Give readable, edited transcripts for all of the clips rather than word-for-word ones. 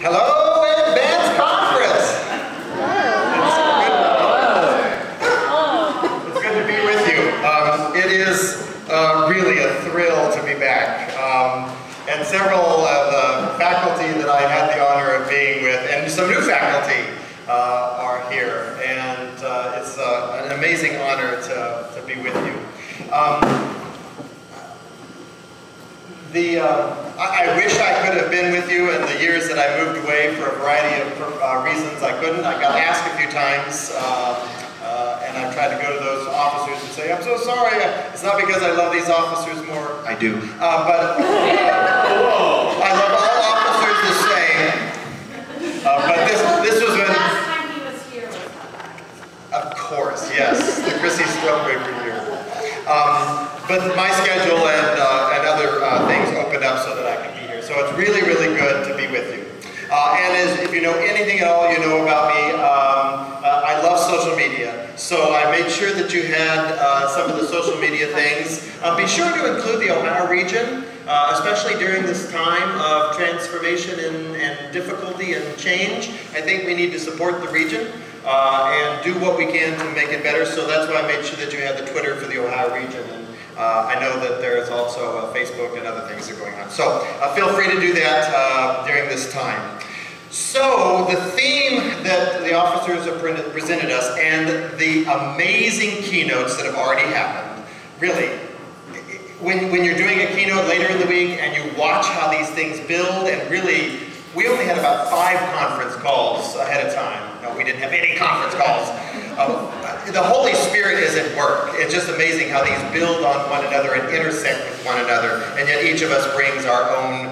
Hello, Advanced Conference! It's good to be with you. It is really a thrill to be back. And several of the faculty that I had the honor of being with, and some new faculty, are here. And it's an amazing honor to be with you. I wish I could have been with you in the years that I moved away for a variety of reasons. I couldn't. I got asked a few times, and I've tried to go to those officers and say, I'm so sorry. It's not because I love these officers more. I do. But I love all officers the same. But this was when... Last time he was here was Of course, yes. The Chrissy Stromberger year. But my schedule and other things opened up so that I can be here. So it's really, really good to be with you. And if you know anything at all, you know about me. I love social media. So I made sure that you had some of the social media things. Be sure to include the Ohio region, especially during this time of transformation and difficulty and change. I think we need to support the region. And do what we can to make it better. So that's why I made sure that you had the Twitter for the Ohio region. And I know that there's also Facebook and other things that are going on. So feel free to do that during this time. So the theme that the officers have presented us and the amazing keynotes that have already happened, really, when you're doing a keynote later in the week and you watch how these things build, and really, we only had about 5 conference calls ahead of time. No, we didn't have any conference calls. The Holy Spirit is at work. It's just amazing how these build on one another and intersect with one another, and yet each of us brings our own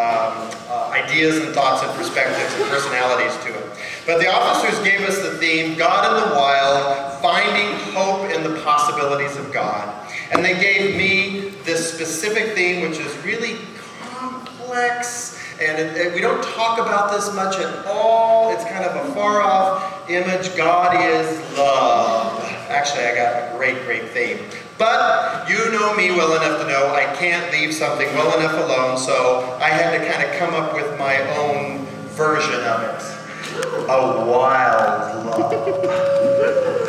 ideas and thoughts and perspectives and personalities to it. But the officers gave us the theme, God in the Wild, Finding Hope in the Possibilities of God. And they gave me this specific theme, which is really complex, and we don't talk about this much at all. It's kind of a far-off image. God is love. Actually, I got a great, great theme. But you know me well enough to know I can't leave something well enough alone, so I had to kind of come up with my own version of it. A wild love.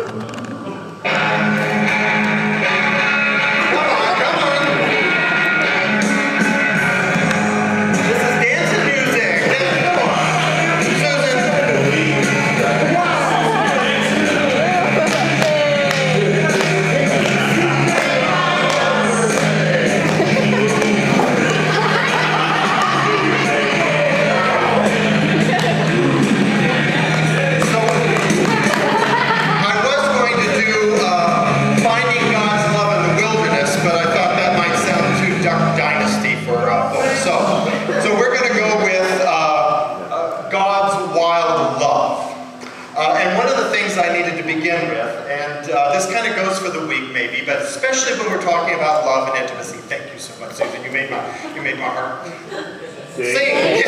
But especially when we're talking about love and intimacy. Thank you so much, Susan. You made my heart sing.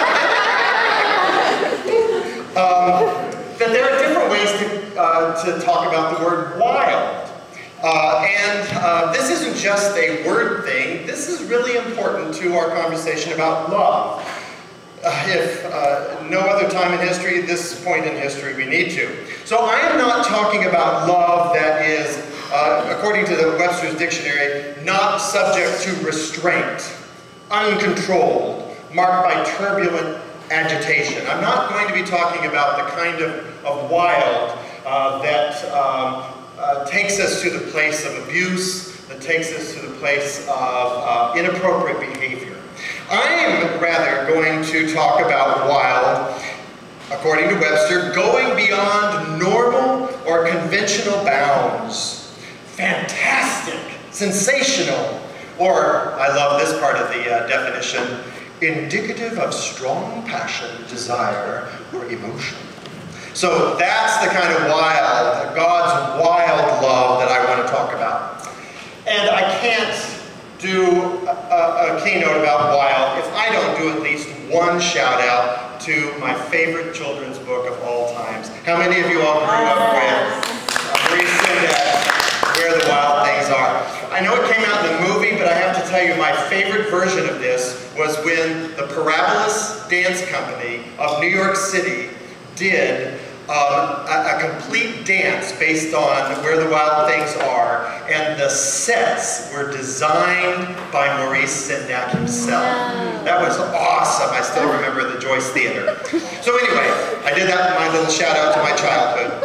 That there are different ways to talk about the word wild. This isn't just a word thing. This is really important to our conversation about love. If no other time in history, this point in history, we need to. So I am not talking about love that is, according to the Webster's Dictionary, not subject to restraint, uncontrolled, marked by turbulent agitation. I'm not going to be talking about the kind of wild that takes us to the place of abuse, that takes us to the place of inappropriate behavior. I'm rather going to talk about wild, according to Webster, going beyond normal or conventional bounds. Fantastic, sensational, or, I love this part of the definition, indicative of strong passion, desire, or emotion. So that's the kind of wild, God's wild love that I want to talk about. And I can't do a keynote about wild if I don't do at least one shout out to my favorite children's book of all times. How many of you all grew up with Maurice Sendak, Where the Wild Things Are? I know it came out in the movie, but I have to tell you my favorite version of this was when the Parabolis Dance Company of New York City did a complete dance based on Where the Wild Things Are, and the sets were designed by Maurice Sendak himself. That was awesome. I still remember the Joyce Theater. So anyway, I did that, my little shout out to my childhood.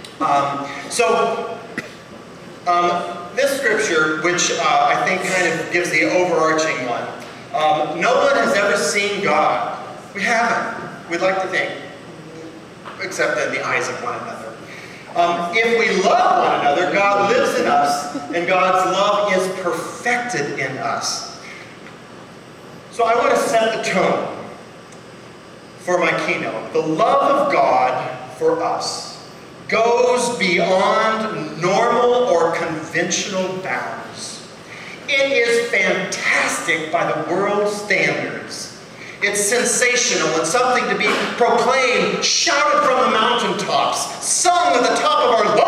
This scripture, which I think kind of gives the overarching one, no one has ever seen God. We haven't. We'd like to think. Except in the eyes of one another. If we love one another, God lives in us, and God's love is perfected in us. So I want to set the tone for my keynote. The love of God for us goes beyond normal or conventional bounds. It is fantastic by the world's standards. It's sensational and something to be proclaimed, shouted from the mountaintops, sung at the top of our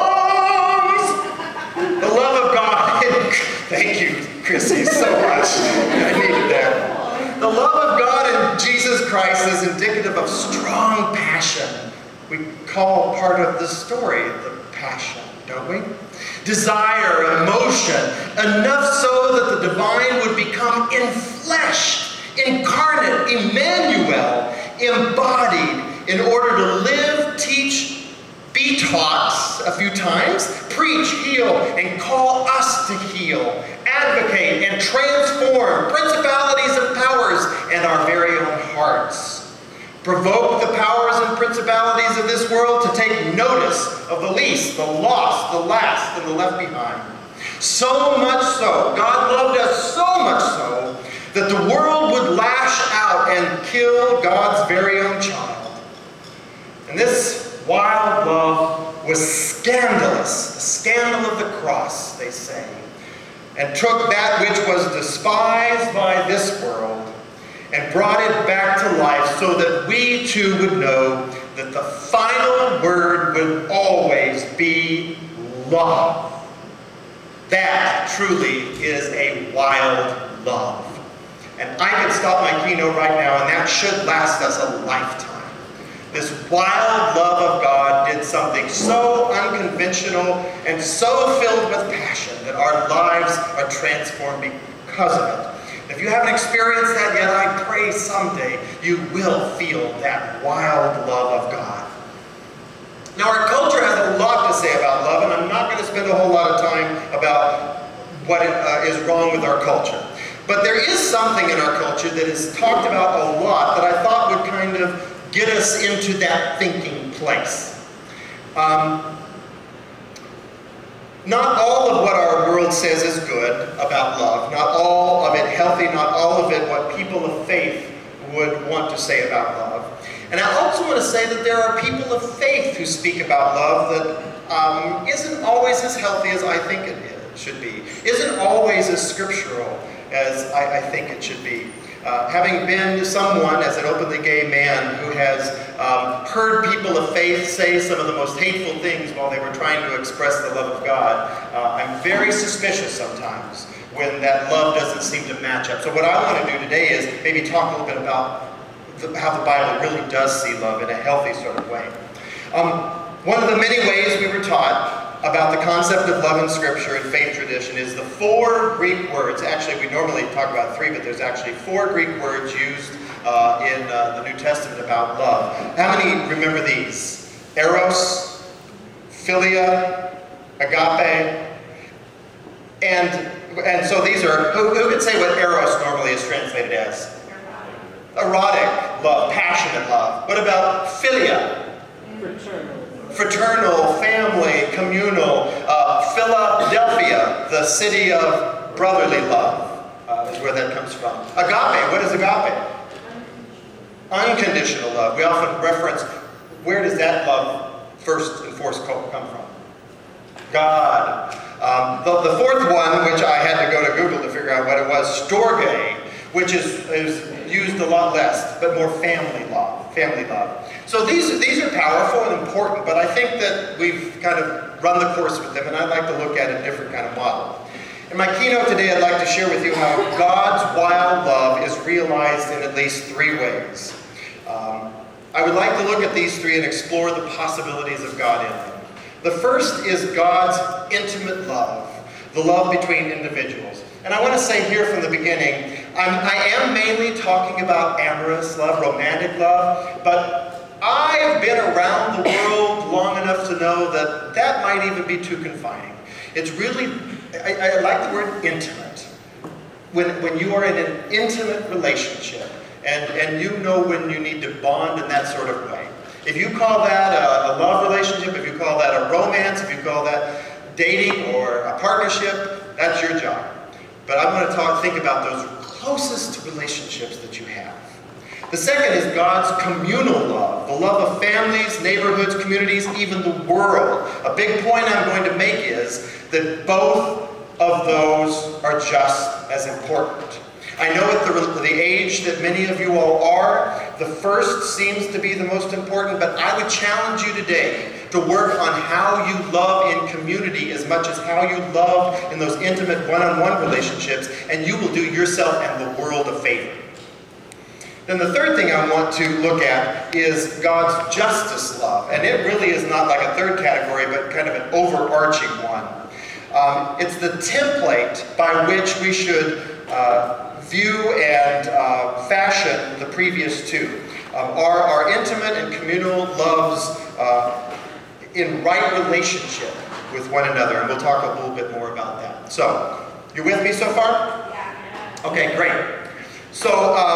lungs. The love of God. Thank you, Chrissy, so much. I needed that. The love of God in Jesus Christ is indicative of strong passion. We call part of the story the passion, don't we? Desire, emotion, enough so that the divine would become enfleshed, incarnate, Emmanuel, embodied, in order to live, teach, be taught a few times, preach, heal, and call us to heal, advocate, and transform principalities and powers and our very own hearts. Provoke the powers and principalities of this world to take notice of the least, the lost, the last, and the left behind. So much so, God loved us so much so, that the world would lash out and kill God's very own child. And this wild love was scandalous, a scandal of the cross, they say, and took that which was despised by this world and brought it back to life so that we too would know that the final word would always be love. That truly is a wild love. And I could stop my keynote right now, and that should last us a lifetime. This wild love of God did something so unconventional and so filled with passion that our lives are transformed because of it. If you haven't experienced that yet, I pray someday you will feel that wild love of God. Now, our culture has a lot to say about love, and I'm not going to spend a whole lot of time about what is wrong with our culture. But there is something in our culture that is talked about a lot that I thought would kind of get us into that thinking place. Not all of what our world says is good about love. Not all of it healthy, not all of it what people of faith would want to say about love. And I also want to say that there are people of faith who speak about love that isn't always as healthy as I think it should be. Isn't always as scriptural as I think it should be. Having been someone, as an openly gay man, who has heard people of faith say some of the most hateful things while they were trying to express the love of God, I'm very suspicious sometimes when that love doesn't seem to match up. So what I want to do today is maybe talk a little bit about how the Bible really does see love in a healthy sort of way. One of the many ways we were taught about the concept of love in Scripture and faith tradition is the 4 Greek words. Actually, we normally talk about 3, but there's actually 4 Greek words used in the New Testament about love. How many remember these? Eros, philia, agape, and so these are, who could say what eros normally is translated as? Erotic love, passionate love. What about philia? Fraternal, family, communal. Philadelphia, the city of brotherly love, is where that comes from. Agape, what is agape? Unconditional love. We often reference, where does that love first and foremost come from? God. The 4th one, which I had to go to Google to figure out what it was, storge, which is used a lot less, but more family love. So these are powerful and important, but I think that we've kind of run the course with them, and I'd like to look at a different kind of model. In my keynote today, I'd like to share with you how God's wild love is realized in at least 3 ways. I would like to look at these 3 and explore the possibilities of God in them. The first is God's intimate love, the love between individuals. And I want to say here from the beginning, I am mainly talking about amorous love, romantic love, but I've been around the world long enough to know that that might even be too confining. It's really, I like the word intimate. When you are in an intimate relationship, and you know when you need to bond in that sort of way. If you call that a love relationship, if you call that a romance, if you call that dating or a partnership, that's your job. But I'm going to think about those closest relationships that you have. The second is God's communal love, the love of families, neighborhoods, communities, even the world. A big point I'm going to make is that both of those are just as important. I know at the age that many of you all are, the first seems to be the most important, but I would challenge you today to work on how you love in community as much as how you love in those intimate one-on-one relationships, and you will do yourself and the world a favor. Then the third thing I want to look at is God's justice love, and it really is not like a third category, but kind of an overarching one. It's the template by which we should view and fashion the previous 2. Our intimate and communal loves in right relationship with one another, and we'll talk a little bit more about that. So, you with me so far? Yeah. Okay, great. So,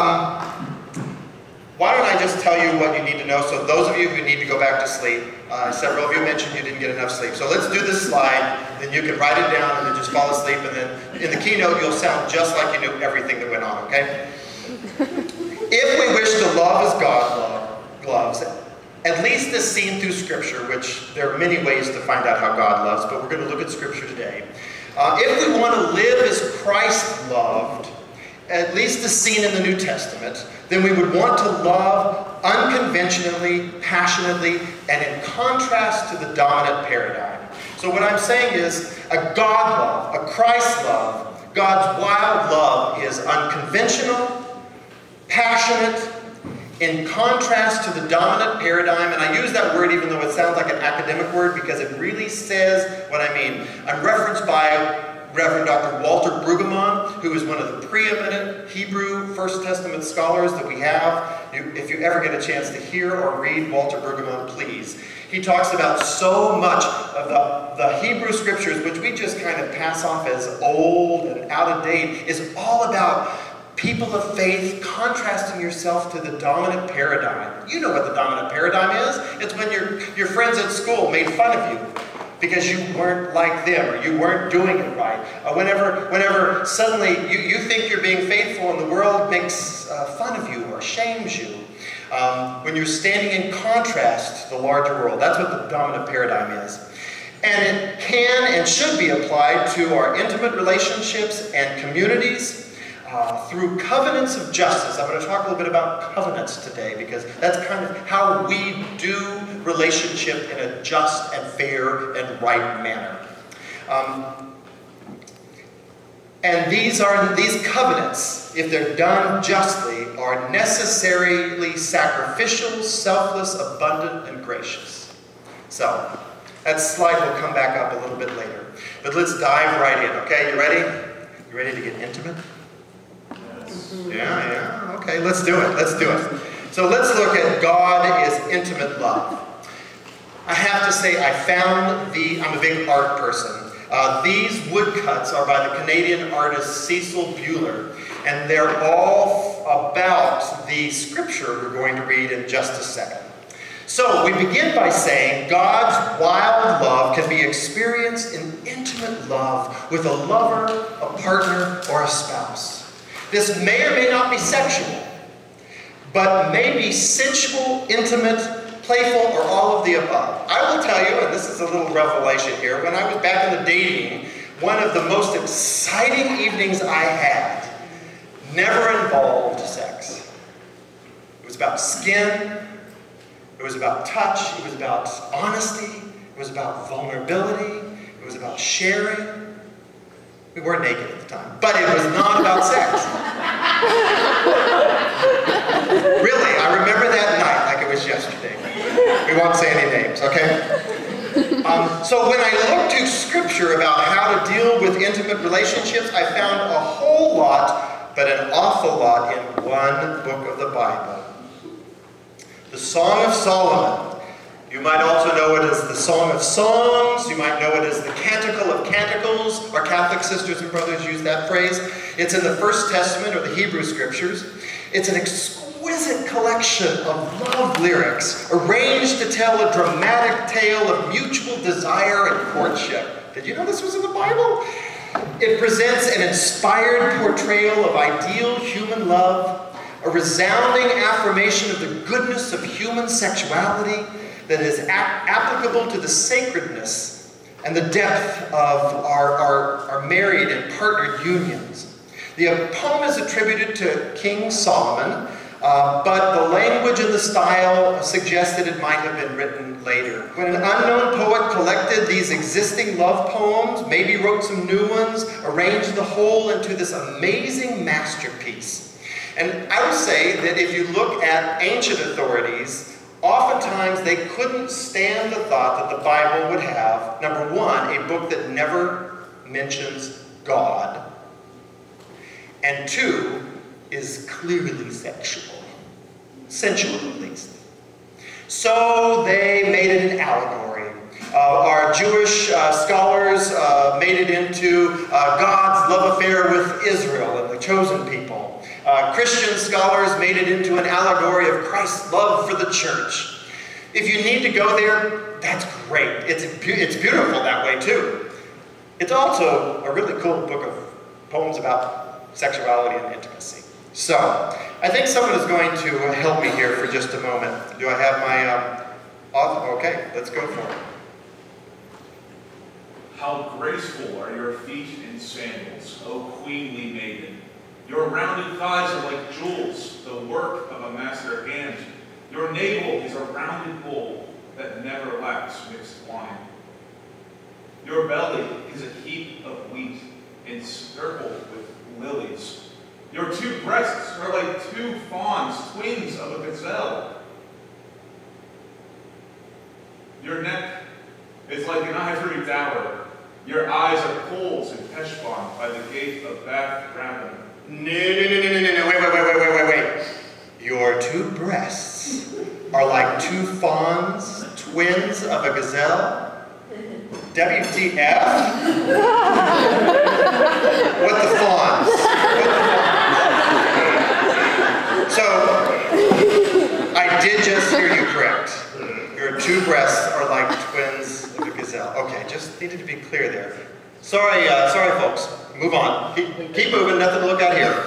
why don't I just tell you what you need to know? So those of you who need to go back to sleep, several of you mentioned you didn't get enough sleep. So let's do this slide, then you can write it down and then just fall asleep, and then in the keynote you'll sound just like you knew everything that went on, okay? If we wish to love as God loves, at least as seen through Scripture, which there are many ways to find out how God loves, but we're going to look at Scripture today. If we want to live as Christ loved, at least as seen in the New Testament, then we would want to love unconventionally, passionately, and in contrast to the dominant paradigm. So what I'm saying is a God love, a Christ love, God's wild love is unconventional, passionate, in contrast to the dominant paradigm. And I use that word even though it sounds like an academic word because it really says what I mean. I'm referenced by Reverend Dr. Walter Brueggemann, who is one of the preeminent Hebrew First Testament scholars that we have. If you ever get a chance to hear or read Walter Brueggemann, please. He talks about so much of the Hebrew Scriptures, which we just kind of pass off as old and out of date, is all about people of faith contrasting yourself to the dominant paradigm. You know what the dominant paradigm is. It's when your friends at school made fun of you because you weren't like them or you weren't doing it right. Whenever suddenly you think you're being faithful and the world makes fun of you or shames you. When you're standing in contrast to the larger world. That's what the dominant paradigm is. And it can and should be applied to our intimate relationships and communities through covenants of justice. I'm going to talk a little bit about covenants today because that's kind of how we do relationship in a just and fair and right manner. And these covenants, if they're done justly, are necessarily sacrificial, selfless, abundant, and gracious. So, that slide will come back up a little bit later. But let's dive right in, okay? You ready? You ready to get intimate? Yes. Yeah, okay, let's do it, So let's look at God is intimate love. I have to say, I'm a big art person. These woodcuts are by the Canadian artist Cecil Buehler, and they're all about the scripture we're going to read in just a second. So we begin by saying God's wild love can be experienced in intimate love with a lover, a partner, or a spouse. This may or may not be sexual, but may be sensual, intimate, playful, or all of the above. I will tell you, and this is a little revelation here, when I was back in the dating, one of the most exciting evenings I had never involved sex. It was about skin, it was about touch, it was about honesty, it was about vulnerability, it was about sharing. It We were naked at the time, but it was not about sex. Really, I remember that night like it was yesterday. We won't say any names, okay? So when I looked to Scripture about how to deal with intimate relationships, I found a whole lot, but an awful lot in one book of the Bible. The Song of Solomon. You might also know it as the Song of Songs. You might know it as the Canticle of Canticles. Our Catholic sisters and brothers use that phrase. It's in the First Testament or the Hebrew Scriptures. It's an exquisite collection of love lyrics arranged to tell a dramatic tale of mutual desire and courtship. Did you know this was in the Bible? It presents an inspired portrayal of ideal human love, a resounding affirmation of the goodness of human sexuality that is applicable to the sacredness and the depth of our married and partnered unions. The poem is attributed to King Solomon, but the language and the style suggest that it might have been written later. When an unknown poet collected these existing love poems, maybe wrote some new ones, arranged the whole into this amazing masterpiece. And I would say that if you look at ancient authorities, oftentimes they couldn't stand the thought that the Bible would have, number one, a book that never mentions God, and two, is clearly sexual. Sensual, at least. So they made it an allegory. Our Jewish scholars made it into God's love affair with Israel and the chosen people. Christian scholars made it into an allegory of Christ's love for the church. If you need to go there, that's great. It's beautiful that way too. It's also a really cool book of poems about sexuality and intimacy. So, I think someone is going to help me here for just a moment. Do I have my author? Okay, let's go for it. How graceful are your feet in sandals, O queenly maiden. Your rounded thighs are like jewels, the work of a master hand. Your navel is a rounded bowl that never lacks mixed wine. Your belly is a heap of wheat encircled with lilies. Your two breasts are like two fawns, twins of a gazelle. Your neck is like an ivory tower. Your eyes are coals in Heshbon by the gate of Bath Rabbim. No, wait. Your two breasts are like two fawns, twins of a gazelle? WTF? What the fawns? So, I did just hear you correct. Your two breasts are like twins of a gazelle. Okay, just needed to be clear there. Sorry folks. Move on. Keep moving, nothing to look at here.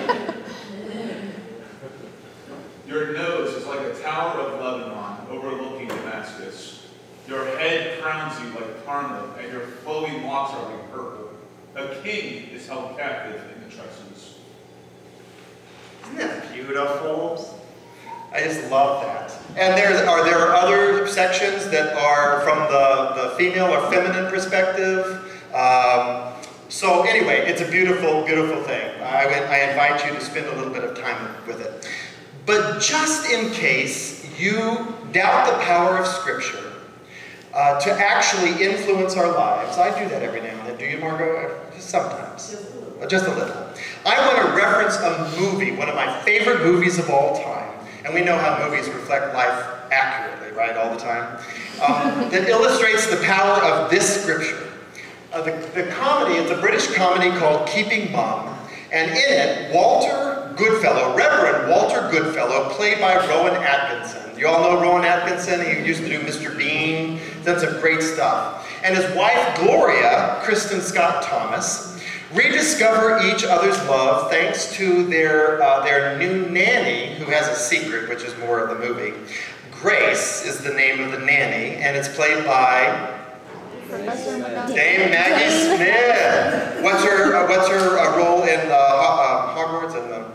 Your nose is like a tower of Lebanon overlooking Damascus. Your head crowns you like Carmel, and your flowing locks are like purple. A king is held captive in the tresses. Isn't that beautiful? I just love that. And there are other sections that are from the female or feminine perspective. So anyway, it's a beautiful, beautiful thing. I invite you to spend a little bit of time with it. But just in case you doubt the power of Scripture to actually influence our lives, I do that every now and then. Do you, Margot? Just sometimes. Just a little. I want to reference a movie, one of my favorite movies of all time. And we know how movies reflect life accurately, right, all the time. That illustrates the power of this Scripture. The comedy, it's a British comedy called Keeping Mum. And in it, Walter Goodfellow, Reverend Walter Goodfellow, played by Rowan Atkinson. You all know Rowan Atkinson? He used to do Mr. Bean. Done some great stuff. And his wife, Gloria, Kristen Scott Thomas, rediscover each other's love thanks to their new nanny, who has a secret, which is more of the movie. Grace is the name of the nanny, and it's played by Dame Maggie Smith. What's her role in Hogwarts and the?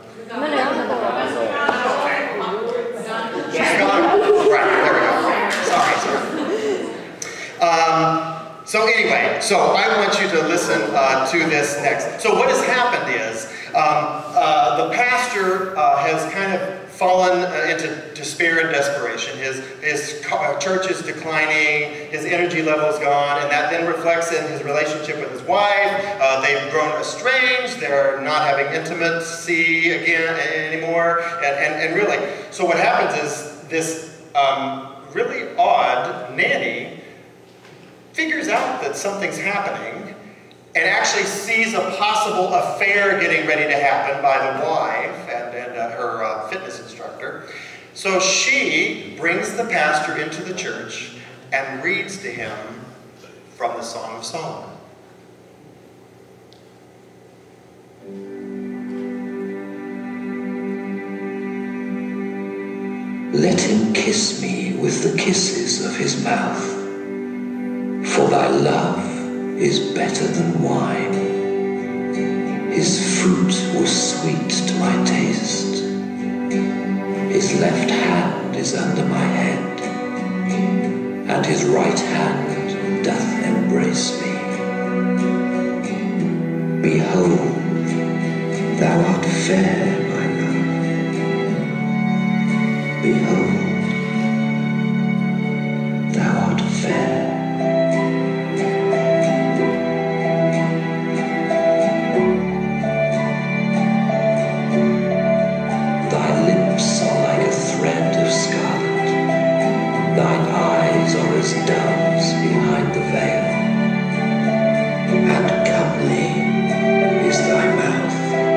She's gone. Right, there we go. Sorry. So anyway, so I want you to listen to this next. So what has happened is the pastor has kind of fallen into despair and desperation. His church is declining, his energy level is gone, and that then reflects in his relationship with his wife. They've grown estranged, they're not having intimacy again anymore, and really, so what happens is this really odd nanny figures out that something's happening and actually sees a possible affair getting ready to happen by the wife and her fitness instructor. So she brings the pastor into the church and reads to him from the Song of Solomon. Let him kiss me with the kisses of his mouth, for thy love is better than wine. His fruit was sweet to my taste. His left hand is under my head, and his right hand doth embrace me. Behold, thou art fair, my love. Behold, thou art fair. Thy lips are like a thread of scarlet. Thine eyes are as doves behind the veil. And comely is thy mouth.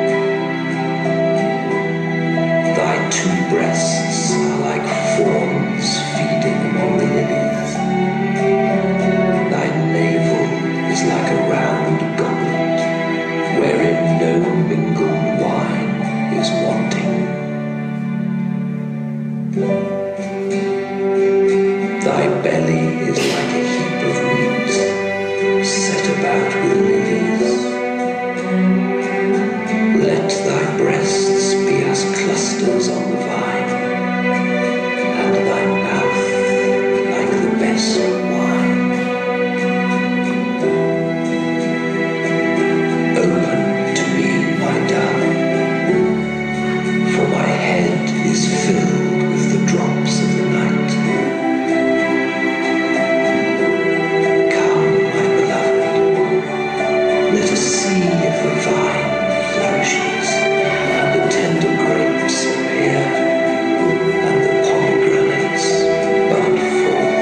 Thy two breasts are like fawns feeding among the lilies. Thy navel is like a round goblet, wherein no mingled wine is wanting. Thy belly is like a heap of meat, set about with lilies. Let thy breasts be as clusters on the vine, and thy mouth like the best wine. Open to me, my dove, for my head is filled with the drops of the night. Come, my beloved, let us see if the vine flourishes, and the tender grapes appear, and the pomegranates bud forth.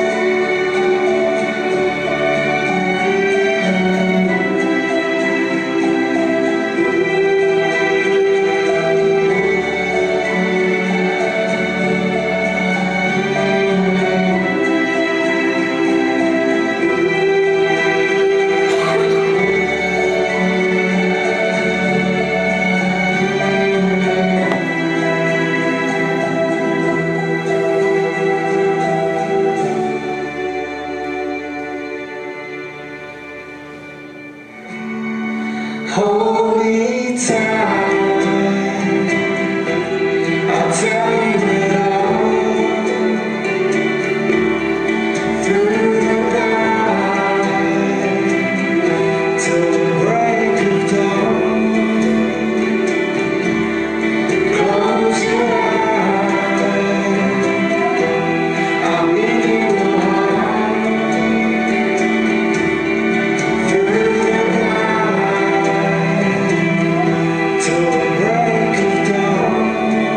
Hold me tight, I'll tell you it all. Through the night, till the break of dawn. Close your eyes, I'll be your heart. Through the till the break of dawn.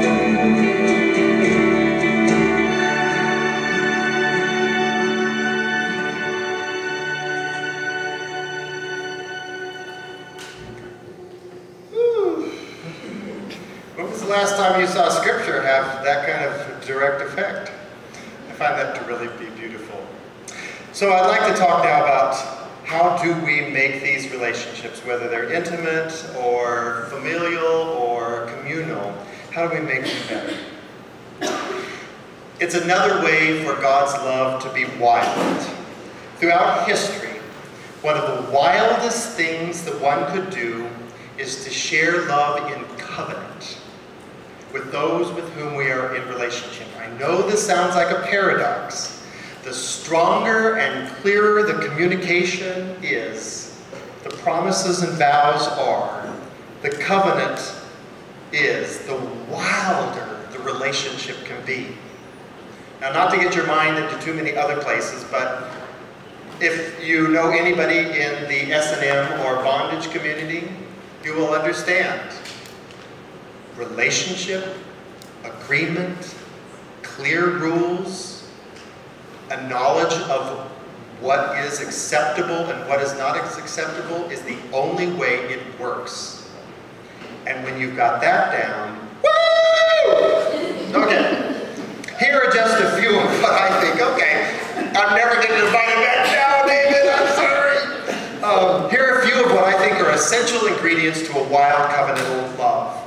When was the last time you saw Scripture have that kind of direct effect? I find that to really be beautiful. So I'd like to talk now about how do we make these relationships, whether they're intimate or familial or communal, how do we make them better? It's another way for God's love to be wild. Throughout history, one of the wildest things that one could do is to share love in covenant with those with whom we are in relationship. I know this sounds like a paradox. the stronger and clearer the communication is, the promises and vows are, the covenant is, the wilder the relationship can be. Now, not to get your mind into too many other places, but if you know anybody in the S&M or bondage community, you will understand. Relationship, agreement, clear rules, a knowledge of what is acceptable and what is not acceptable is the only way it works. And when you've got that down, woo! Okay. Here are just a few of what I think. Okay, I'm never getting invited back now, David, I'm sorry. Here are a few of what I think are essential ingredients to a wild covenantal love.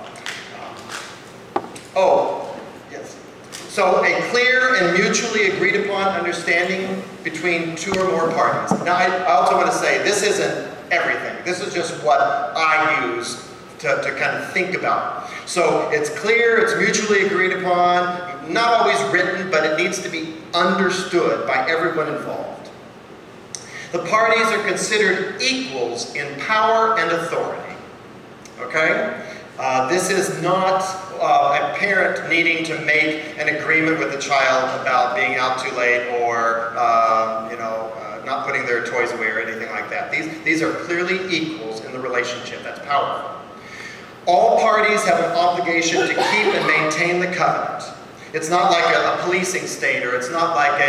So a clear and mutually agreed upon understanding between two or more parties. Now, I also want to say this isn't everything. This is just what I use to kind of think about. So it's clear, it's mutually agreed upon, not always written, but it needs to be understood by everyone involved. The parties are considered equals in power and authority. Okay? This is not a parent needing to make an agreement with the child about being out too late or not putting their toys away or anything like that. These are clearly equals in the relationship. That's powerful. All parties have an obligation to keep and maintain the covenant. It's not like a policing state, or it's not like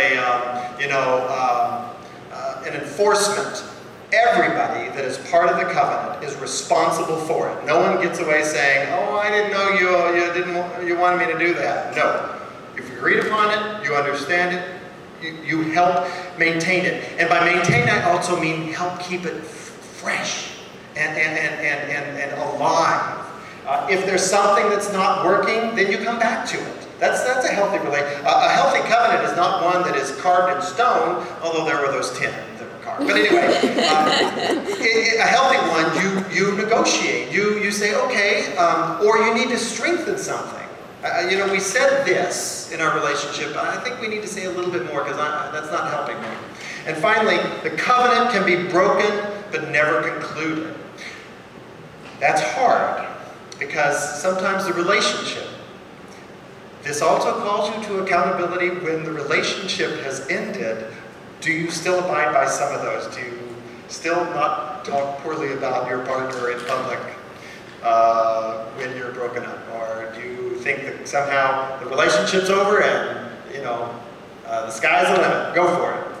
an enforcement. Everybody that is part of the covenant is responsible for it. No one gets away saying, "Oh, I didn't know you wanted me to do that." No, you've agreed upon it. You understand it. You help maintain it, and by maintain, I also mean help keep it fresh and alive. If there's something that's not working, then you come back to it. That's a healthy relationship. A healthy covenant is not one that is carved in stone, although there were those 10 that were carved. But anyway, a healthy one, you negotiate. You say, okay, or you need to strengthen something. We said this in our relationship, but I think we need to say a little bit more because that's not helping me. And finally, the covenant can be broken but never concluded. That's hard because sometimes the relationship. This also calls you to accountability when the relationship has ended. Do you still abide by some of those? Do you still not talk poorly about your partner in public when you're broken up? Or do you think that somehow the relationship's over and, the sky's the limit, go for it?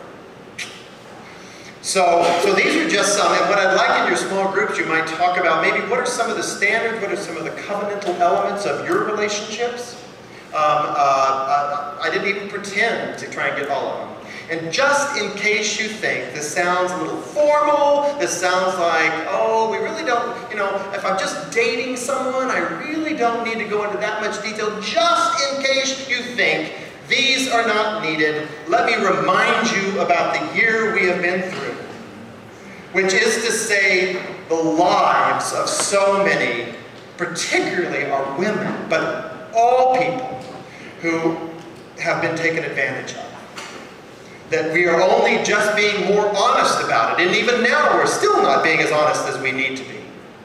So these are just some, and what I'd like in your small groups, you might talk about maybe what are some of the standards, what are some of the covenantal elements of your relationships? I didn't even pretend to try and get all of them. And just in case you think this sounds a little formal, this sounds like, oh, we really don't, if I'm just dating someone, I really don't need to go into that much detail. Just in case you think these are not needed, let me remind you about the year we have been through, which is to say the lives of so many, particularly our women, but all people who have been taken advantage of. That we are only just being more honest about it, and even now we're still not being as honest as we need to be.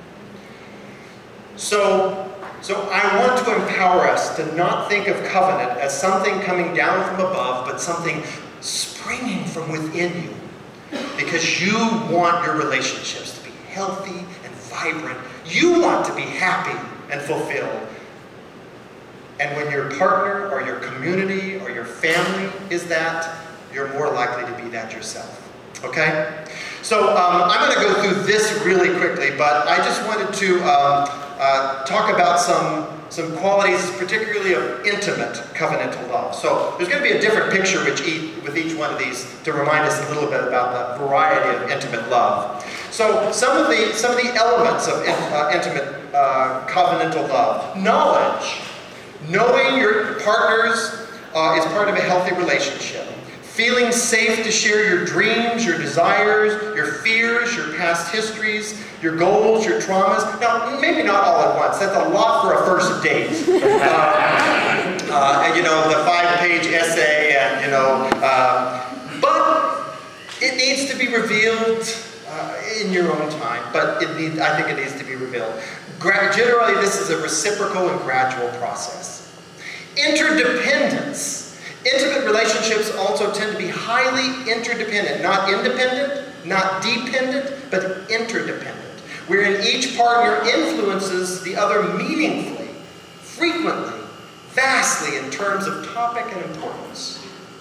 So I want to empower us to not think of covenant as something coming down from above, but something springing from within you. Because you want your relationships to be healthy and vibrant. You want to be happy and fulfilled. And when your partner or your community or your family is that, you're more likely to be that yourself. Okay? So I'm going to go through this really quickly, but I just wanted to talk about some qualities, particularly of intimate covenantal love. So there's going to be a different picture with each one of these to remind us a little bit about the variety of intimate love. So some of the elements of intimate covenantal love. Knowledge. Knowing your partners is part of a healthy relationship. Feeling safe to share your dreams, your desires, your fears, your past histories, your goals, your traumas. Now, maybe not all at once. That's a lot for a first date. The 5-page essay and, needs to be revealed in your own time, but I think it needs to be revealed. Generally, this is a reciprocal and gradual process. Interdependence. Intimate relationships also tend to be highly interdependent, not independent, not dependent, but interdependent, wherein each partner influences the other meaningfully, frequently, vastly in terms of topic and importance.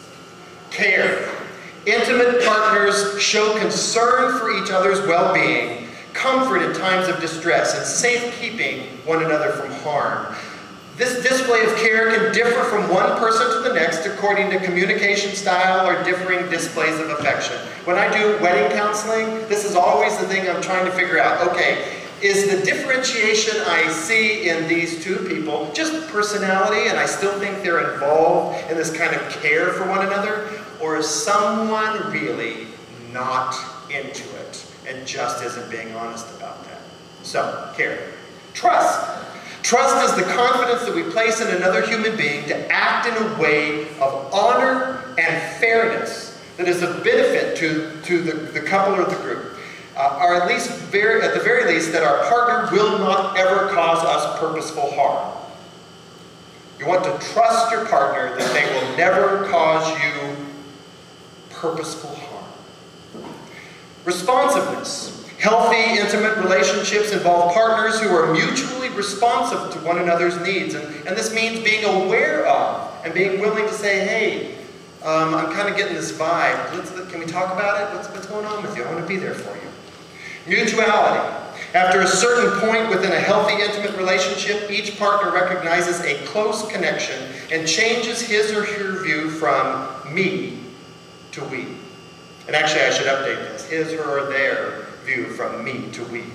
Care. Intimate partners show concern for each other's well-being, comfort in times of distress, and safekeeping one another from harm. This display of care can differ from one person to the next according to communication style or differing displays of affection. When I do wedding counseling, this is always the thing I'm trying to figure out. Okay, is the differentiation I see in these two people just personality and I still think they're involved in this kind of care for one another? Or is someone really not into it and just isn't being honest about that? So, care. Trust. Trust is the confidence that we place in another human being to act in a way of honor and fairness that is of benefit to the couple or the group. Or at least, at the very least, that our partner will not ever cause us purposeful harm. You want to trust your partner that they will never cause you purposeful harm. Responsiveness. Healthy, intimate relationships involve partners who are mutually responsive to one another's needs. And this means being aware of and being willing to say, hey, I'm kind of getting this vibe. Can we talk about it? What's going on with you? I want to be there for you. Mutuality. After a certain point within a healthy, intimate relationship, each partner recognizes a close connection and changes his or her view from me to we. And actually, I should update this. His, her, or their view from me to we.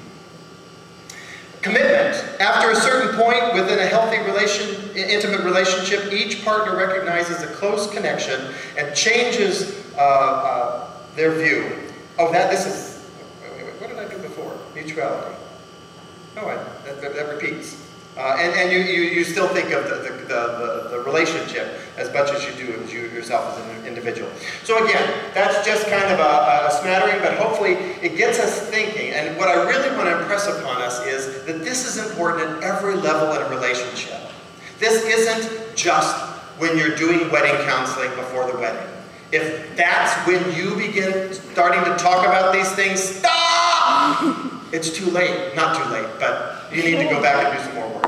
Commitment. After a certain point within a healthy intimate relationship, each partner recognizes a close connection and changes their view. Oh, this is, what did I do before? Mutuality. Oh, that repeats. And you still think of the relationship as much as you do as you yourself as an individual. So again, that's just kind of a smattering, but hopefully it gets us thinking. And what I really want to impress upon us is that this is important at every level in a relationship. This isn't just when you're doing wedding counseling before the wedding. If that's when you begin starting to talk about these things, stop! It's too late. Not too late, but you need to go back and do some more work.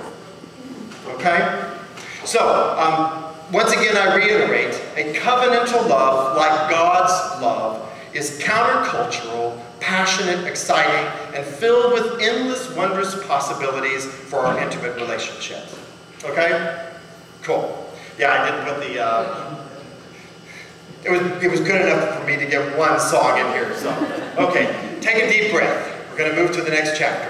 Okay? So, once again, I reiterate, a covenantal love, like God's love, is countercultural, passionate, exciting, and filled with endless, wondrous possibilities for our intimate relationships. Okay? Cool. Yeah, I didn't put the... It was good enough for me to get one song in here, so... Okay, take a deep breath. We're going to move to the next chapter,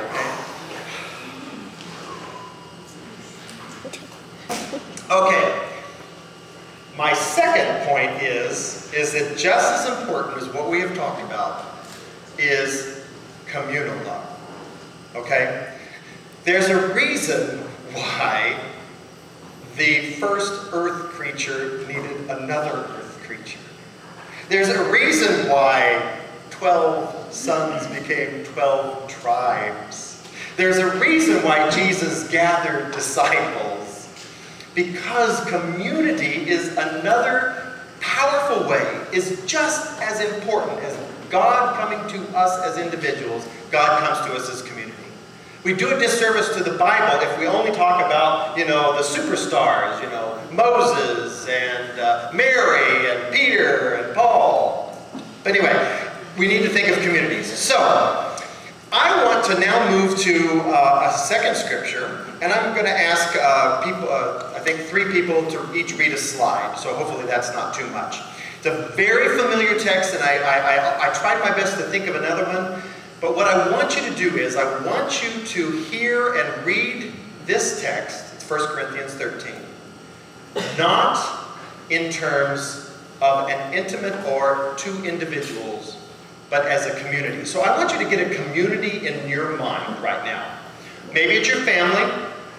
okay? Okay. My second point is that just as important as what we have talked about is communal love, okay? There's a reason why the first earth creature needed another earth creature. There's a reason why 12 sons became 12 tribes. There's a reason why Jesus gathered disciples. Because community is another powerful way, is just as important as God coming to us as individuals, God comes to us as community. We do a disservice to the Bible if we only talk about, the superstars, Moses and Mary and Peter and Paul. But anyway, we need to think of communities. So, I want to now move to a second scripture, and I'm going to ask people, I think 3 people to each read a slide, so hopefully that's not too much. It's a very familiar text, and I tried my best to think of another one, but what I want you to do is, I want you to hear and read this text, it's 1 Corinthians 13, not in terms of an intimate or 2 individuals, but as a community. So I want you to get a community in your mind right now. Maybe it's your family.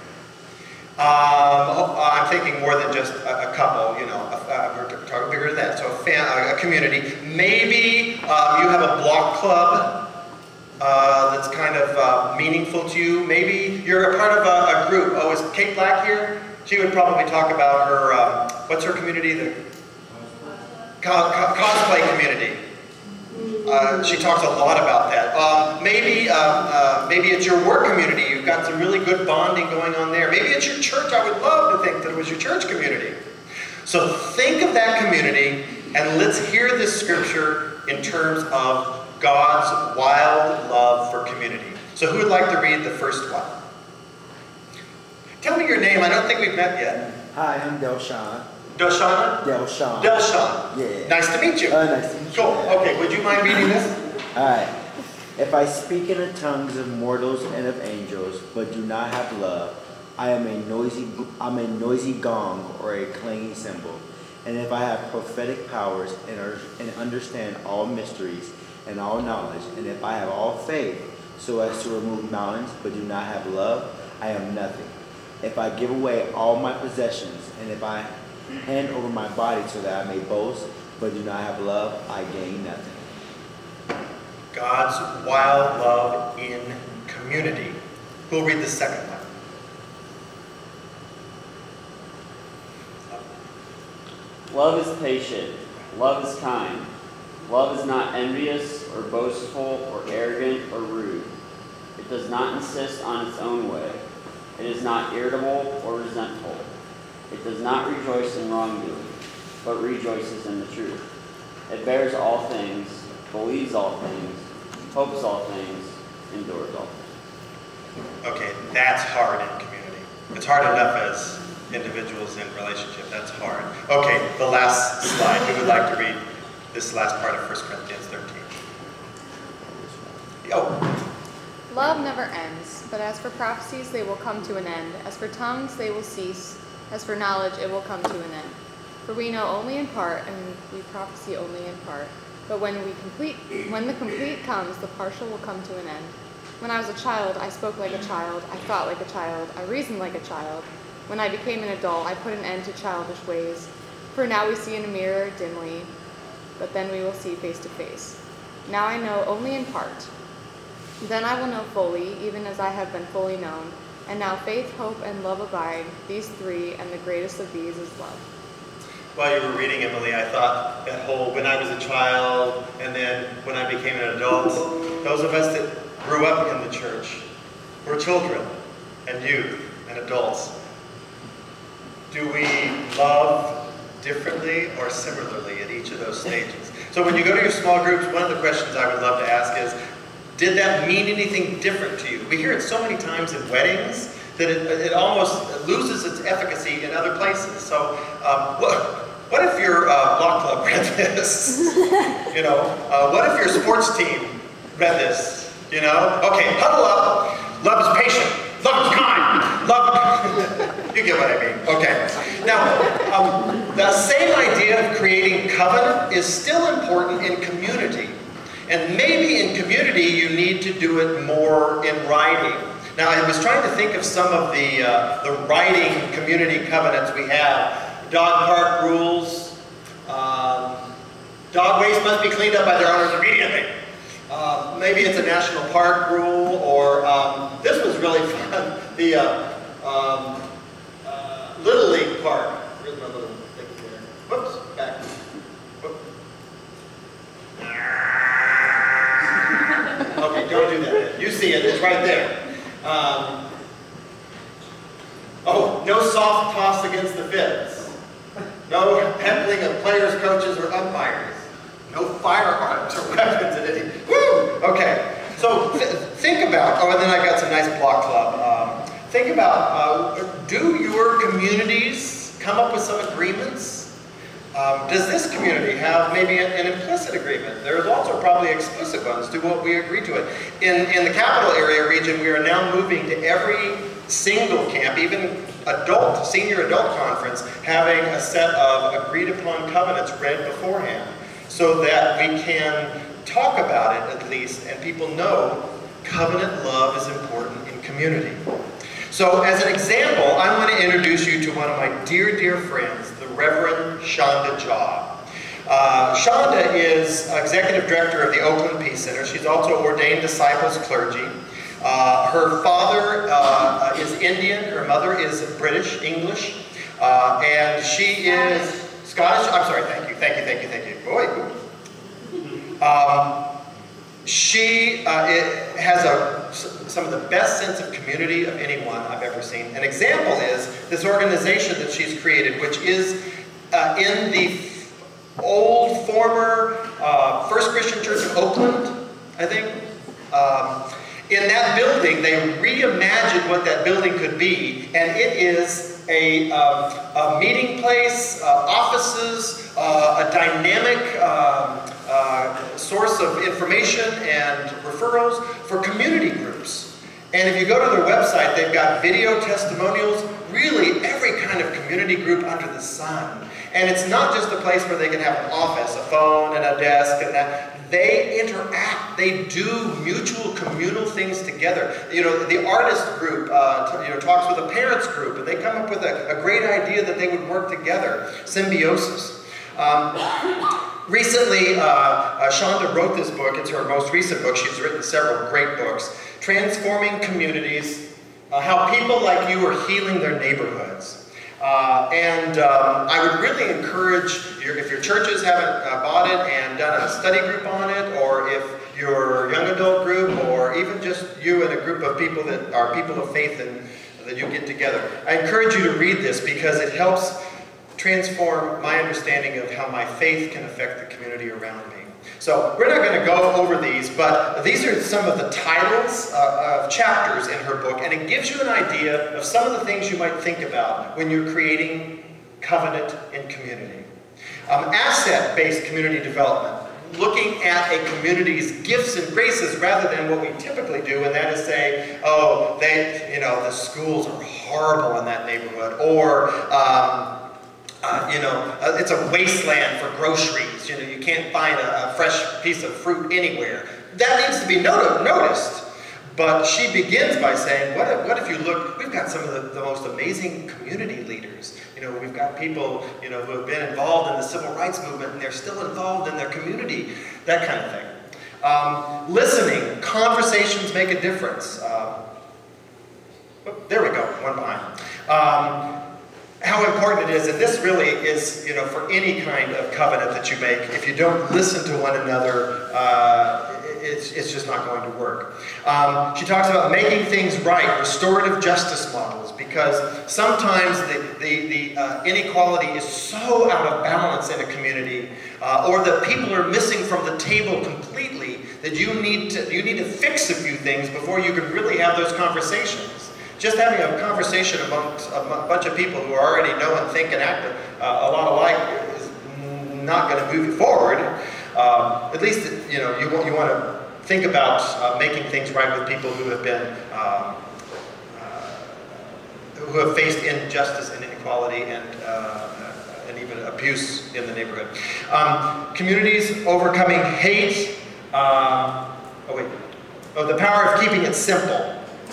I'm thinking more than just a couple, we're talking bigger than that. so a community. Maybe you have a block club that's kind of meaningful to you. Maybe you're a part of a group. Oh, is Kate Black here? She would probably talk about her, what's her community? The cosplay community. She talks a lot about that. Maybe it's your work community. You've got some really good bonding going on there. Maybe it's your church. I would love to think that it was your church community. So think of that community, and let's hear this scripture in terms of God's wild love for community. So who would like to read the first one? Tell me your name. I don't think we've met yet. Hi, I'm Delshawn. Delshana? Delshawn. Delshon. Yeah. Nice to meet you. Nice to meet you. Cool. Okay, would you mind reading this? Alright. If I speak in the tongues of mortals and of angels, but do not have love, I'm a noisy gong or a clanging cymbal. And if I have prophetic powers and understand all mysteries and all knowledge, and if I have all faith so as to remove mountains, but do not have love, I am nothing. If I give away all my possessions, and if I hand over my body so that I may boast, but do not have love, I gain nothing. God's wild love in community. Who'll read the second one? Love is patient. Love is kind. Love is not envious or boastful or arrogant or rude. It does not insist on its own way. It is not irritable or resentful. It does not rejoice in wrongdoing, but rejoices in the truth. It bears all things, believes all things, hopes all things, endures all things. Okay, that's hard in community. It's hard enough as individuals in relationship. That's hard. Okay, the last slide. Who would like to read this last part of 1 Corinthians 13? Oh. Love never ends, but as for prophecies, they will come to an end. As for tongues, they will cease. As for knowledge, it will come to an end. For we know only in part, and we prophesy only in part. But when the complete comes, the partial will come to an end. When I was a child, I spoke like a child, I thought like a child, I reasoned like a child. When I became an adult, I put an end to childish ways. For now we see in a mirror dimly, but then we will see face to face. Now I know only in part. Then I will know fully, even as I have been fully known. And now faith, hope, and love abide, these three, and the greatest of these is love. While you were reading, Emily, I thought that whole when I was a child and then when I became an adult, those of us that grew up in the church were children and youth and adults. Do we love differently or similarly at each of those stages? So when you go to your small groups, one of the questions I would love to ask is, did that mean anything different to you? We hear it so many times in weddings that it almost loses its efficacy in other places. So what if your block club read this? You know, what if your sports team read this? You know, okay, huddle up. Love is patient. Love is kind. Love, you get what I mean. Okay. Now, the same idea of creating covenant is still important in community. And maybe in community you need to do it more in writing. Now I was trying to think of some of the writing community covenants we have. Dog park rules. Dog waste must be cleaned up by their owners immediately. Maybe it's a national park rule, or this was really fun. The Little League Park. Where's my little thing there? Whoops, back. Whoop. Okay, don't do that. You see it, it's right there. Oh, no soft toss against the fence. No heckling of players, coaches, or umpires. No firearms or weapons at any. Woo! Okay, so think about, oh, and then I got some nice block club. Think about, do your communities come up with some agreements? Does this community have maybe an implicit agreement? There's also probably explicit ones. Do what we agree to it. In the capital area region, we are now moving to every single camp, even senior adult conference, having a set of agreed upon covenants read beforehand so that we can talk about it at least, and people know covenant love is important in community. So as an example, I want to introduce you to one of my dear, dear friends, the Reverend Shonda Jaw. Shonda is executive director of the Oakland Peace Center. She's also ordained disciples clergy. Her father is Indian, her mother is British, English, and she is Scottish. I'm sorry, thank you. Boy. She has some of the best sense of community of anyone I've ever seen. An example is this organization that she's created, which is in the old former First Christian Church of Oakland, I think. In that building, they reimagined what that building could be, and it is a meeting place, offices, a dynamic source of information and referrals for community groups. And if you go to their website, they've got video testimonials, really every kind of community group under the sun. And it's not just a place where they can have an office, a phone, and a desk, and that. They interact. They do mutual communal things together. You know, the artist group talks with a parents group, and they come up with a great idea that they would work together. Symbiosis. Recently, Shonda wrote this book. It's her most recent book. She's written several great books. Transforming Communities, how people like you are healing their neighborhoods. I would really encourage, if your churches haven't bought it and done a study group on it, or if your young adult group, or even just you and a group of people that are people of faith and that you get together, I encourage you to read this because it helps transform my understanding of how my faith can affect the community around me. So we're not going to go over these, but these are some of the titles of chapters in her book, and it gives you an idea of some of the things you might think about when you're creating covenant in community. Asset-based community development, looking at a community's gifts and graces rather than what we typically do, and that is say, oh, the schools are horrible in that neighborhood, or it's a wasteland for groceries. You know, you can't find a fresh piece of fruit anywhere. That needs to be noticed. But she begins by saying, what if you look, we've got some of the most amazing community leaders. You know, we've got people, who have been involved in the civil rights movement, and they're still involved in their community, that kind of thing. Listening, conversations make a difference. There we go, one behind. How important it is, and this really is, for any kind of covenant that you make, if you don't listen to one another, it's just not going to work. She talks about making things right, restorative justice models, because sometimes the inequality is so out of balance in a community, or that people are missing from the table completely, that you need to fix a few things before you can really have those conversations. Just having a conversation amongst a bunch of people who already know and think and act a lot alike is not going to move you forward. At least, you want to think about making things right with people who have been, who have faced injustice and inequality and even abuse in the neighborhood. Communities overcoming hate. The power of keeping it simple.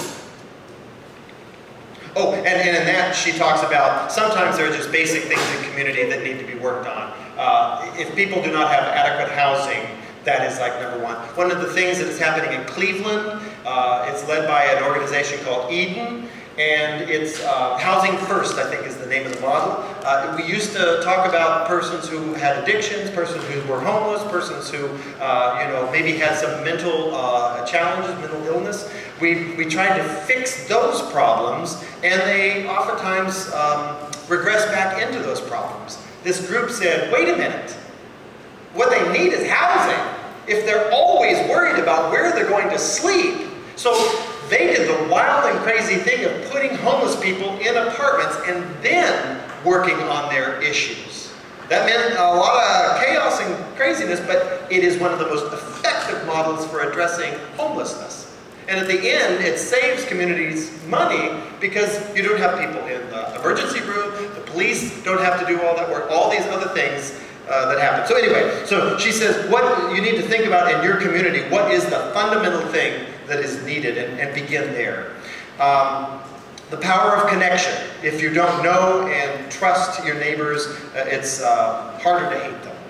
Oh, and in that she talks about sometimes there are just basic things in community that need to be worked on. If people do not have adequate housing, that is like number one. One of the things that is happening in Cleveland, it's led by an organization called Eden, and it's Housing First, I think is the name of the model. We used to talk about persons who had addictions, persons who were homeless, persons who maybe had some mental challenges, mental illness. We tried to fix those problems, and they oftentimes regress back into those problems. This group said, wait a minute, what they need is housing. If they're always worried about where they're going to sleep, so they did the wild and crazy thing of putting homeless people in apartments and then working on their issues. That meant a lot of chaos and craziness, but it is one of the most effective models for addressing homelessness. And at the end, it saves communities money because you don't have people in the emergency room, the police don't have to do all that work, all these other things that happen. So anyway, so she says, what you need to think about in your community, what is the fundamental thing that is needed, and begin there. The power of connection. If you don't know and trust your neighbors, it's harder to hate them.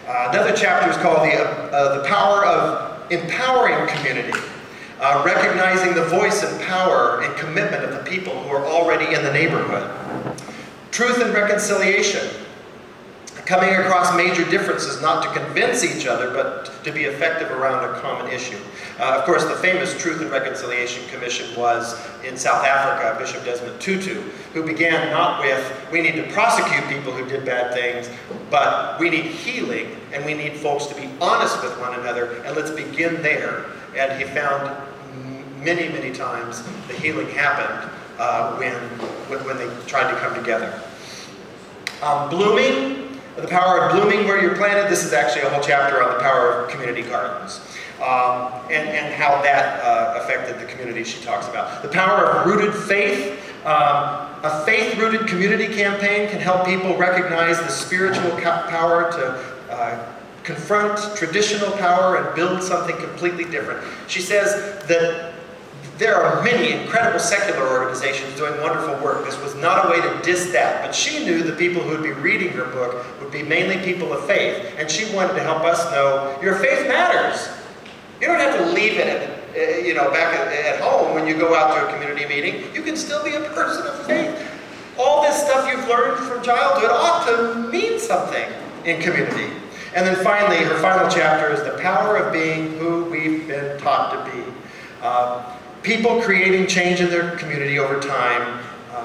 Another chapter is called the Power of Empowering Community, recognizing the voice and power and commitment of the people who are already in the neighborhood. Truth and Reconciliation, coming across major differences not to convince each other, but to be effective around a common issue. Of course, the famous Truth and Reconciliation Commission was in South Africa, Bishop Desmond Tutu, who began not with, we need to prosecute people who did bad things, but we need healing, and we need folks to be honest with one another, and let's begin there. And he found many, many times the healing happened when they tried to come together. Blooming, the power of blooming where you're planted. This is actually a whole chapter on the power of community gardens and how that affected the community she talks about. The power of rooted faith. A faith-rooted community campaign can help people recognize the spiritual power to confront traditional power and build something completely different. She says that there are many incredible secular organizations doing wonderful work. This was not a way to diss that, but she knew the people who would be reading her book would be mainly people of faith, and she wanted to help us know your faith matters. You don't have to leave it back at home when you go out to a community meeting. You can still be a person of faith. All this stuff you've learned from childhood ought to mean something in community. And then finally, her final chapter is the power of being who we've been taught to be. People creating change in their community over time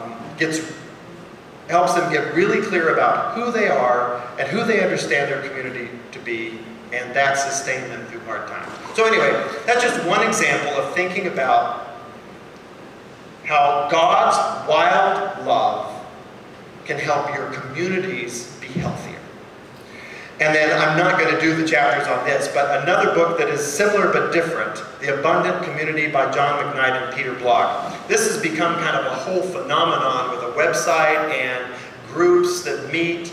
helps them get really clear about who they are and who they understand their community to be, and that sustains them through hard times. So anyway, that's just one example of thinking about how God's wild love can help your communities be healthier. And then I'm not going to do the chapters on this, but another book that is similar but different, The Abundant Community by John McKnight and Peter Block. This has become kind of a whole phenomenon with a website and groups that meet.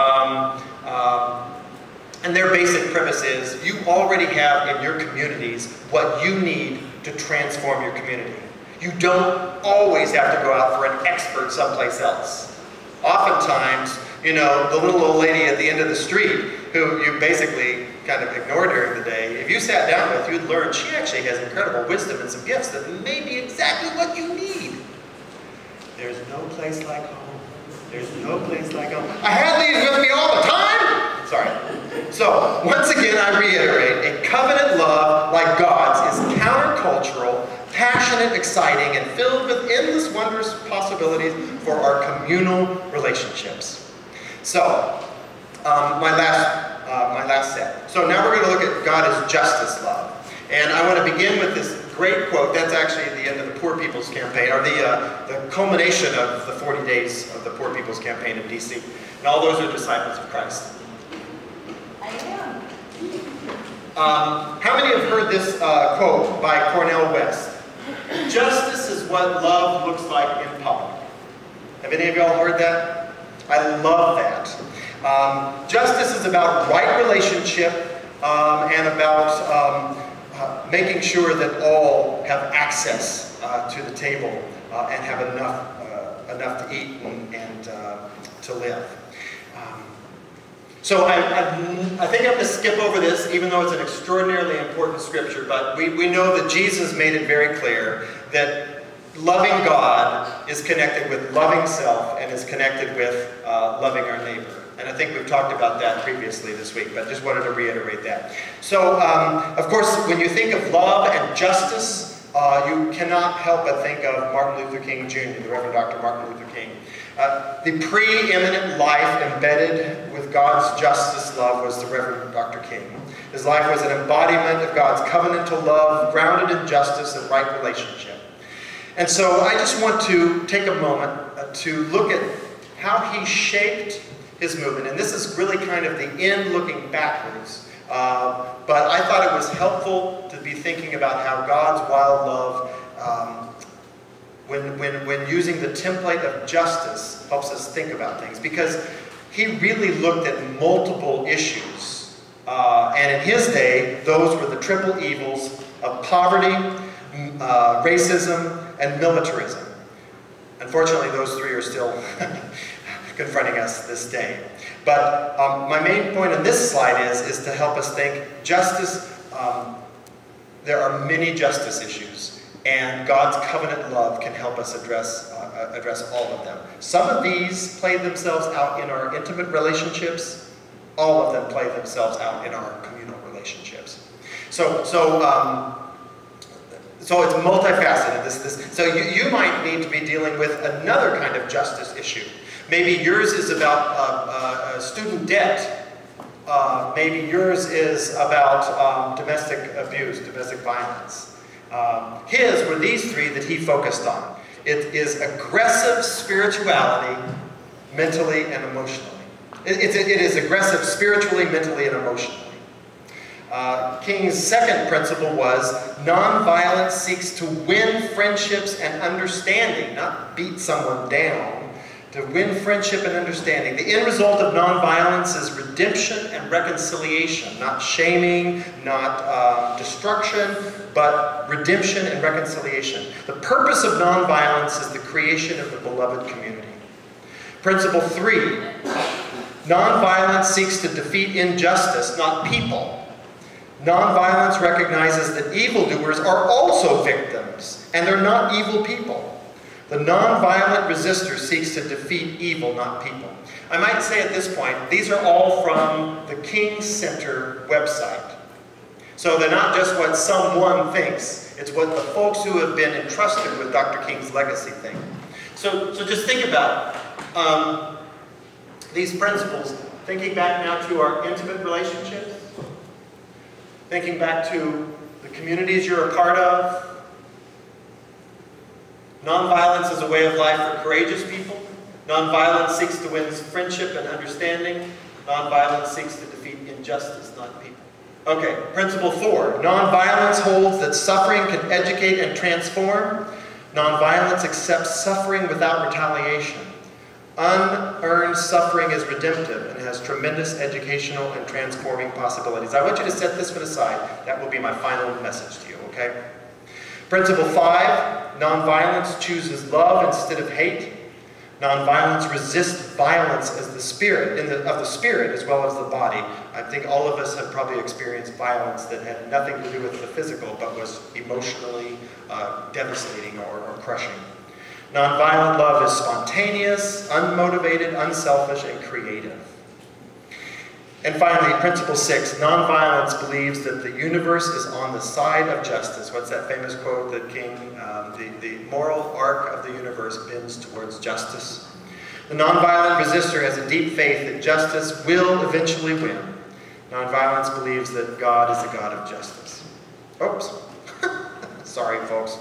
And their basic premise is you already have in your communities what you need to transform your community. You don't always have to go out for an expert someplace else. Oftentimes, the little old lady at the end of the street who you basically kind of ignore during the day, if you sat down with, you'd learn she actually has incredible wisdom and some gifts that may be exactly what you need. There's no place like home. There's no place like home. I have these with me all the time. Sorry. So, once again, I reiterate, a covenant love like God's is countercultural, passionate, exciting, and filled with endless wondrous possibilities for our communal relationships. So, my last set. So now we're going to look at God as justice love. And I want to begin with this great quote. That's actually the end of the Poor People's Campaign, or the culmination of the 40 days of the Poor People's Campaign in D.C. And all those are disciples of Christ. I am. How many have heard this quote by Cornel West? Justice is what love looks like in public. Have any of y'all heard that? I love that. Justice is about right relationship and about making sure that all have access to the table and have enough to eat and to live. So I think I'm going to skip over this, even though it's an extraordinarily important scripture, but we know that Jesus made it very clear that loving God is connected with loving self and is connected with loving our neighbor. And I think we've talked about that previously this week, but just wanted to reiterate that. So, of course, when you think of love and justice, you cannot help but think of Martin Luther King Jr., the Reverend Dr. Martin Luther King. The preeminent life embedded with God's justice love was the Reverend Dr. King. His life was an embodiment of God's covenantal love, grounded in justice and right relationship. And so I just want to take a moment to look at how he shaped his movement. And this is really kind of the end looking backwards. But I thought it was helpful to be thinking about how God's wild love, when using the template of justice, helps us think about things. Because he really looked at multiple issues. And in his day, those were the triple evils of poverty, racism, and militarism. Unfortunately, those three are still confronting us this day. But my main point on this slide is to help us think justice. There are many justice issues, and God's covenant love can help us address all of them. Some of these play themselves out in our intimate relationships. All of them play themselves out in our communal relationships. So it's multifaceted. So you might need to be dealing with another kind of justice issue. Maybe yours is about student debt. Maybe yours is about domestic abuse, domestic violence. His were these three that he focused on. It is aggressive spirituality, mentally and emotionally. It is aggressive spiritually, mentally, and emotionally. King's second principle was nonviolence seeks to win friendships and understanding, not beat someone down. To win friendship and understanding. The end result of nonviolence is redemption and reconciliation, not shaming, not destruction, but redemption and reconciliation. The purpose of nonviolence is the creation of the beloved community. Principle 3, nonviolence seeks to defeat injustice, not people. Nonviolence recognizes that evildoers are also victims, and they're not evil people. The nonviolent resistor seeks to defeat evil, not people. I might say at this point, these are all from the King Center website. So they're not just what someone thinks, it's what the folks who have been entrusted with Dr. King's legacy think. So just think about these principles, thinking back now to our intimate relationships, thinking back to the communities you're a part of. Nonviolence is a way of life for courageous people. Nonviolence seeks to win friendship and understanding. Nonviolence seeks to defeat injustice, not people. Okay, principle 4. Nonviolence holds that suffering can educate and transform. Nonviolence accepts suffering without retaliation. Unearned suffering is redemptive and has tremendous educational and transforming possibilities. I want you to set this one aside. That will be my final message to you, okay? Principle 5, nonviolence chooses love instead of hate. Nonviolence resists violence as the spirit, of the spirit as well as the body. I think all of us have probably experienced violence that had nothing to do with the physical, but was emotionally devastating or crushing. Nonviolent love is spontaneous, unmotivated, unselfish, and creative. And finally, principle 6, nonviolence believes that the universe is on the side of justice. What's that famous quote that King, the moral arc of the universe bends towards justice. The nonviolent resistor has a deep faith that justice will eventually win. Nonviolence believes that God is the God of justice. Oops. Sorry, folks.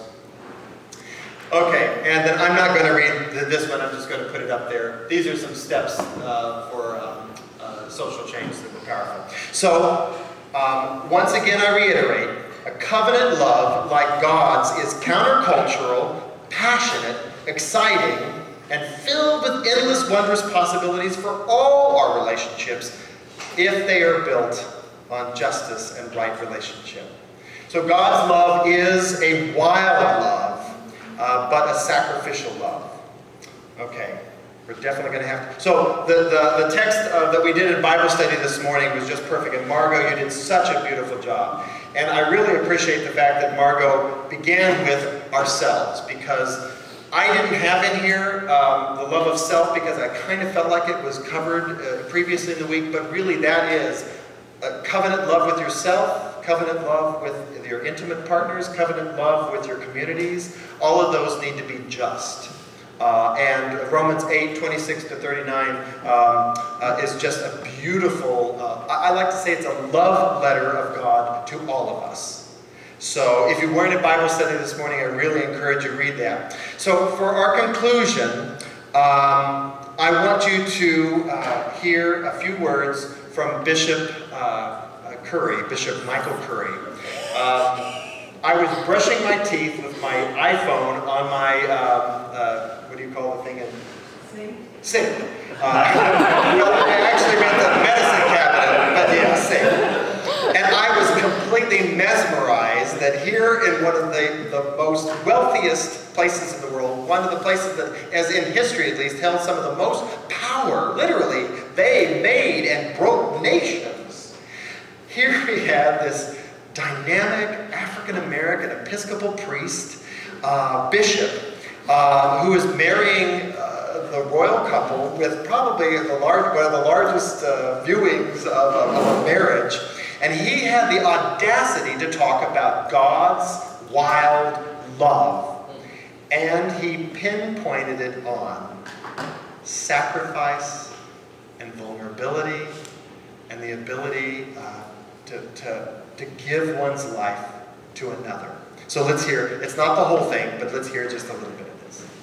Okay, and then I'm not going to read this one, I'm just going to put it up there. These are some steps for social change that were powerful. So, once again I reiterate, a covenant love like God's is countercultural, passionate, exciting, and filled with endless wondrous possibilities for all our relationships if they are built on justice and right relationship. So God's love is a wild love, but a sacrificial love. Okay. We're definitely going to have to. So the text that we did in Bible study this morning was just perfect. And Margot, you did such a beautiful job. And I really appreciate the fact that Margot began with ourselves, because I didn't have in here the love of self, because I kind of felt like it was covered previously in the week. But really that is a covenant love with yourself, covenant love with your intimate partners, covenant love with your communities. All of those need to be just. And Romans 8:26-39 is just a beautiful, I like to say it's a love letter of God to all of us. So if you weren't at Bible study this morning, I really encourage you to read that. So for our conclusion, I want you to hear a few words from Bishop Curry, Bishop Michael Curry. I was brushing my teeth with my iPhone on my, what do you call the thing? Sink. Well, I actually meant the medicine cabinet, but yeah, sink. And I was completely mesmerized that here in one of the most wealthiest places in the world, one of the places that, as in history at least, held some of the most power, literally, They made and broke nations. Here we have this dynamic African-American Episcopal priest, bishop, who is marrying the royal couple with probably one of the largest viewings of a marriage. And he had the audacity to talk about God's wild love. And he pinpointed it on sacrifice and vulnerability and the ability to give one's life to another. So let's hear, it's not the whole thing, but let's hear just a little bit of this.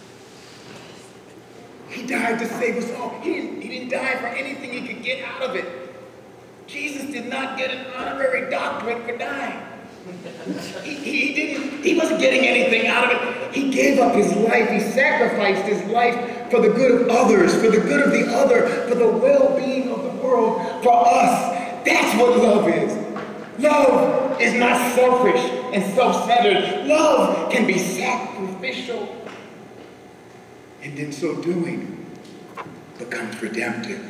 He died to save us all. He didn't die for anything he could get out of it. Jesus did not get an honorary doctorate for dying. He wasn't getting anything out of it. He gave up his life. He sacrificed his life for the good of others, for the good of the other, for the well-being of the world, for us. That's what love is. Love is not selfish and self-centered. Love can be sacrificial, and in so doing, becomes redemptive.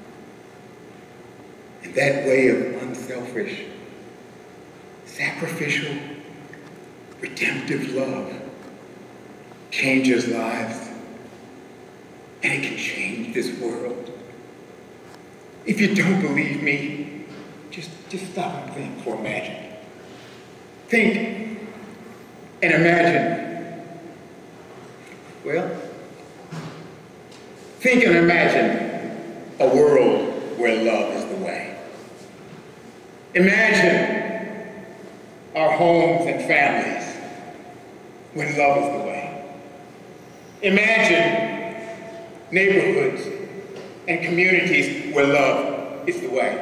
And that way of unselfish, sacrificial, redemptive love changes lives, and it can change this world. If you don't believe me, just stop and think for a minute. Think and imagine. Well, think and imagine a world where love is the way. Imagine our homes and families when love is the way. Imagine neighborhoods and communities where love is the way.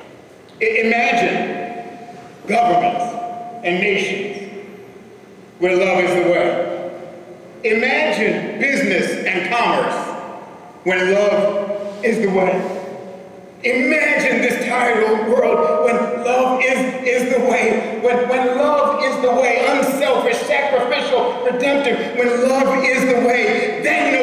Imagine governments and nations where love is the way. Imagine business and commerce when love is the way. Imagine this tired old world when love is the way. When love is the way, unselfish, sacrificial, redemptive, when love is the way, then